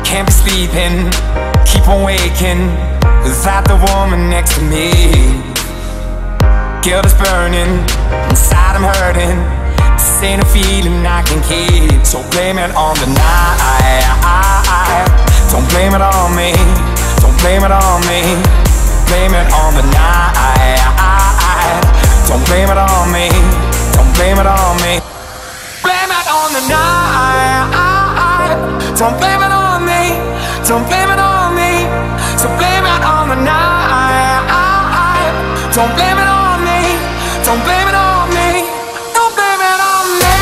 Can't be sleeping, keep on waking without the woman next to me. Guilt is burning, inside I'm hurting. This ain't a feeling I can keep, so blame it on the night. Don't blame it on me, don't blame it on me. Blame it on the night. Don't blame it on me, don't blame it on me. Blame it on the night. Don't blame it on me, don't blame it on me. So blame it on the night. Don't blame it on me, don't blame it on me. Don't blame it on me.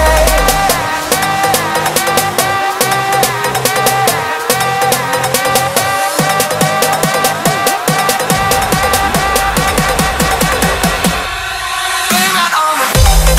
Blame it on me.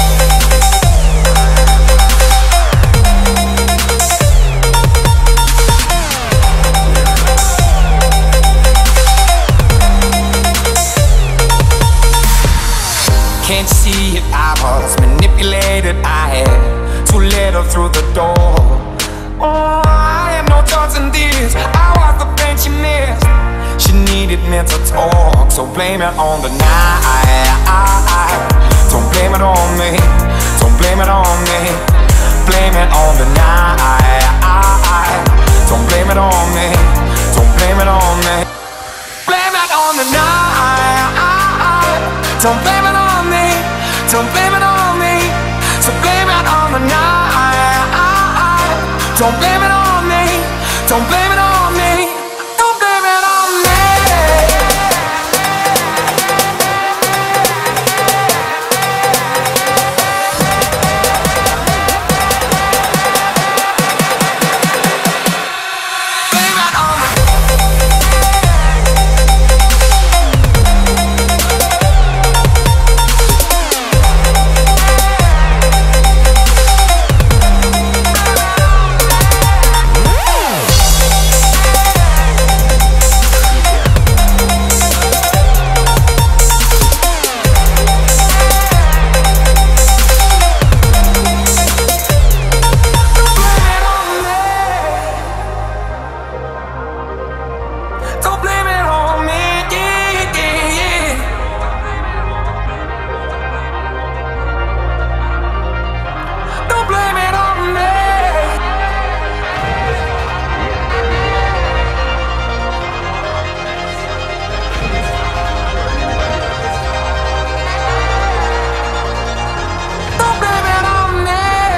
Can't you see it? I was manipulated. I had too little through the door. Oh, I had no choice in this. I was the thing she missed. She needed mental talk, so blame it on the night. Don't blame it on me, don't blame it on me. Blame it on the night. Don't blame it on me, don't blame it on me. Blame it on the night. Don't blame it on me, don't blame it on me. So blame it on the night. Don't blame it on me, don't blame it on me. Don't blame it on me. Blame it on me. Don't blame it on me, yeah, yeah, yeah. Don't blame it on me. Don't blame it on me.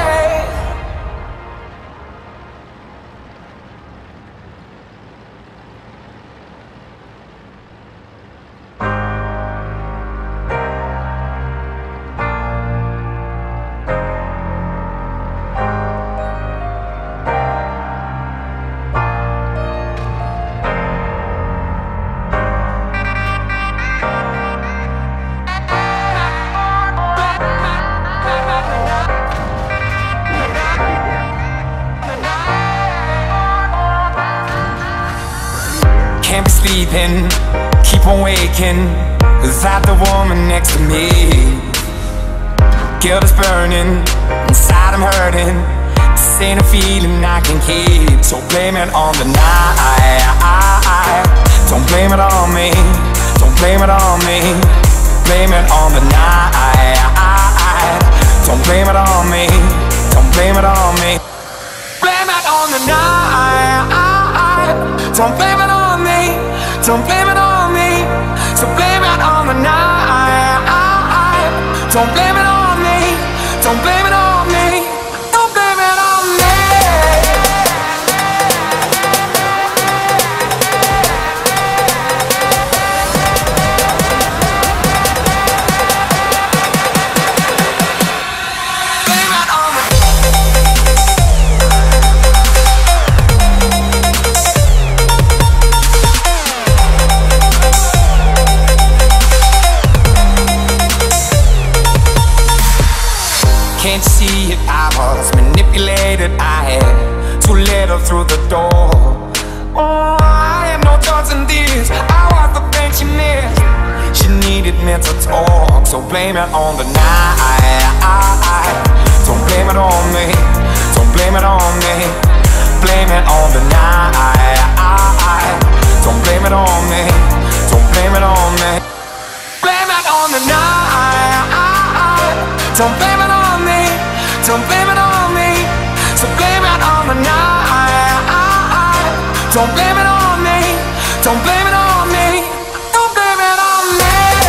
Can't be sleeping, keep on waking without the woman next to me. Guilt is burning, inside I'm hurting. This ain't a feeling I can keep, so blame it on the night. Don't blame it on me, don't blame it on me. Blame it on the night. Don't blame it on me, don't blame it on me. Blame it on the night. Don't blame it on me, don't blame it on me. So blame it on the night. Don't blame it on me, don't blame it on me. Don't blame it on me. Blame it on me. Can't you see it? I was manipulated. I had too little through the door. Oh, I had no choice in this. I was the thing she missed. She needed mental talk, so blame it on the night. Don't blame it on me, don't blame it on me. Blame it on the night. Don't blame it on me. Don't blame it on me. So blame it on the night. Don't blame it on me. Don't blame it on me. Don't blame it on me.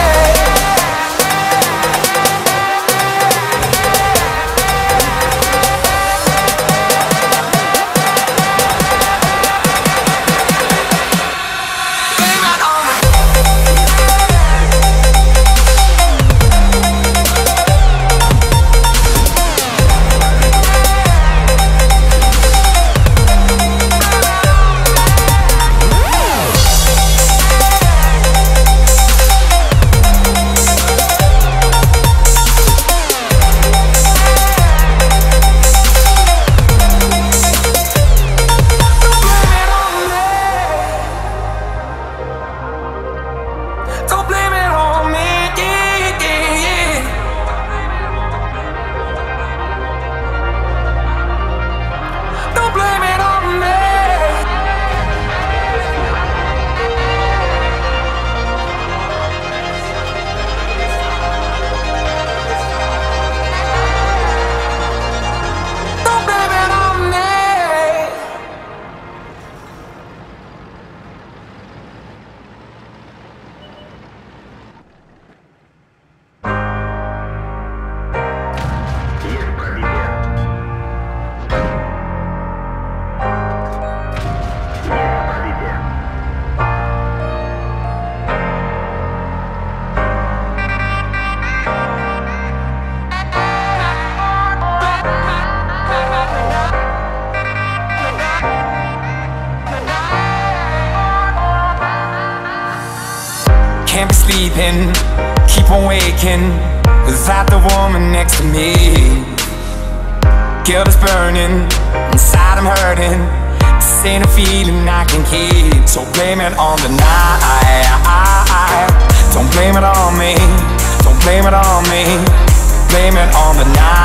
Can't be sleeping, keep on waking without the woman next to me. Guilt is burning, inside I'm hurting. This ain't a feeling I can keep. So blame it on the night. Don't blame it on me. Don't blame it on me. Blame it on the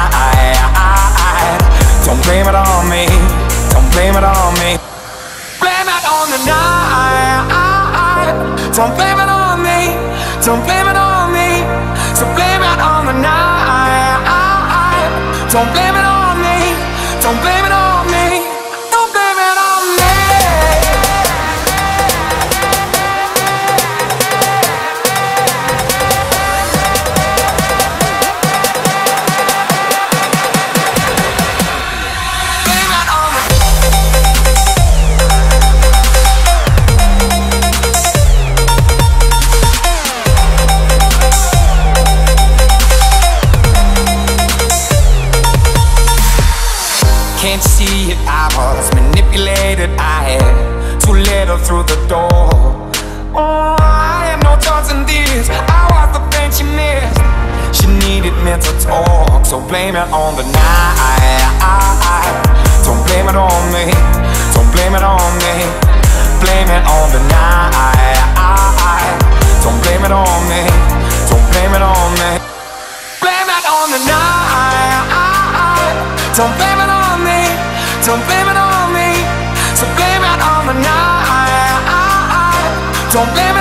night. Don't blame it on me. Don't blame it on me. Blame it on the night. Don't blame it on me. Don't blame it on me. So blame it on the night. Don't blame it on me. Don't blame it on me. Don't blame it on me. Blame it on me. Can't you see it? I was manipulated. I had too little through the door. Oh, I had no choice in this. I was the thing she missed. She needed mental talk. So blame it on the night. Don't blame it on me. Don't blame it on me. Blame it on the night. Don't blame it on me. Don't blame it on me. Blame it on the night. Don't blame it on me. Don't blame it on me. So blame it on the night. Don't blame it